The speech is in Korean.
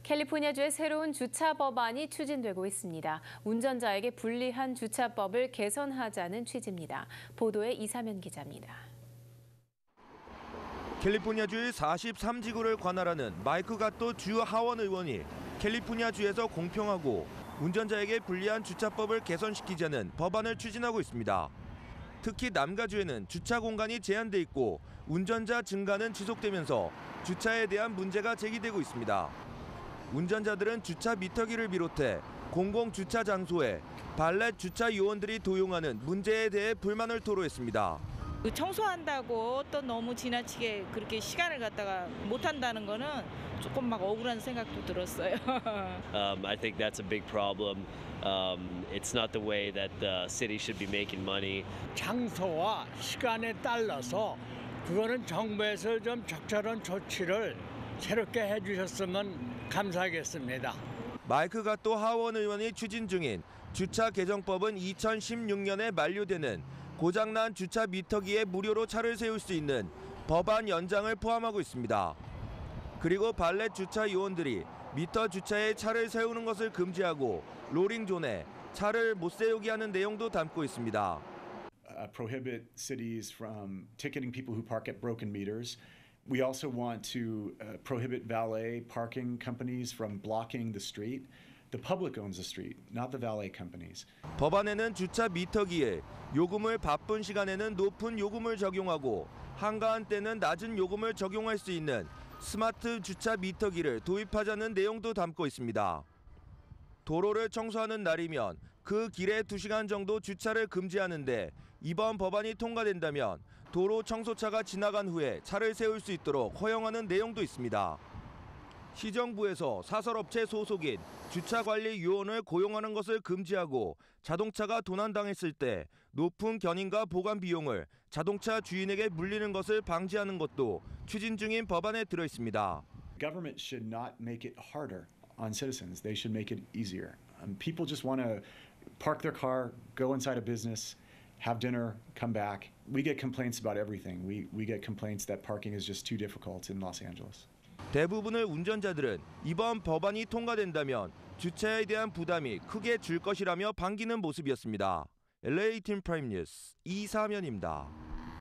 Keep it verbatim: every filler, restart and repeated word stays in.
캘리포니아주의 새로운 주차 법안이 추진되고 있습니다. 운전자에게 불리한 주차법을 개선하자는 취지입니다. 보도에 이사면 기자입니다. 캘리포니아주의 사십삼 지구를 관할하는 마이크 갓도 주 하원 의원이 캘리포니아주에서 공평하고 운전자에게 불리한 주차법을 개선시키자는 법안을 추진하고 있습니다. 특히 남가주에는 주차 공간이 제한돼 있고 운전자 증가는 지속되면서 주차에 대한 문제가 제기되고 있습니다. 운전자들은 주차 미터기를 비롯해 공공주차 장소에 발렛 주차 요원들이 도용하는 문제에 대해 불만을 토로했습니다. 청소한다고 또 너무 지나치게 그렇게 시간을 갖다가 못 한다는 거는 조금 막 억울한 생각도 들었어요. um, I think that's a big problem. Um, it's not the way that the city should be making money. 장소와 시간에 따라서 그거는 정부에서 좀 적절한 조치를 새롭게 해주셨으면 감사하겠습니다. 마이크 갓도 하원 의원이 추진 중인 주차 개정법은 이천십육 년에 만료되는 고장난 주차 미터기에 무료로 차를 세울 수 있는 법안 연장을 포함하고 있습니다. 그리고 발렛 주차 요원들이 미터 주차에 차를 세우는 것을 금지하고 로링존에 차를 못 세우게 하는 내용도 담고 있습니다. Uh, prohibit cities from ticketing people who park at broken meters. We also want to uh, prohibit valet parking companies from blocking the street. The public owns the street, not the valet companies. 법안에는 주차 미터기에 요금을 바쁜 시간에는 높은 요금을 적용하고 한가한 때는 낮은 요금을 적용할 수 있는 스마트 주차 미터기를 도입하자는 내용도 담고 있습니다. 도로를 청소하는 날이면 그 길에 두 시간 정도 주차를 금지하는데 이번 법안이 통과된다면 도로 청소차가 지나간 후에 차를 세울 수 있도록 허용하는 내용도 있습니다. 시정부에서 사설업체 소속인 주차관리 요원을 고용하는 것을 금지하고 자동차가 도난당했을 때 높은 견인과 보관 비용을 자동차 주인에게 물리는 것을 방지하는 것도 추진 중인 법안에 들어 있습니다. Government should not make it harder on citizens. They should make it easier. Um, people just want to park their car, go inside a business, have dinner, come back. We get complaints about everything. We we get complaints that parking is just too difficult in Los Angeles. 대부분의 운전자들은 이번 법안이 통과된다면 주차에 대한 부담이 크게 줄 것이라며 반기는 모습이었습니다. 엘에이 팀 프라임 뉴스 이사면입니다.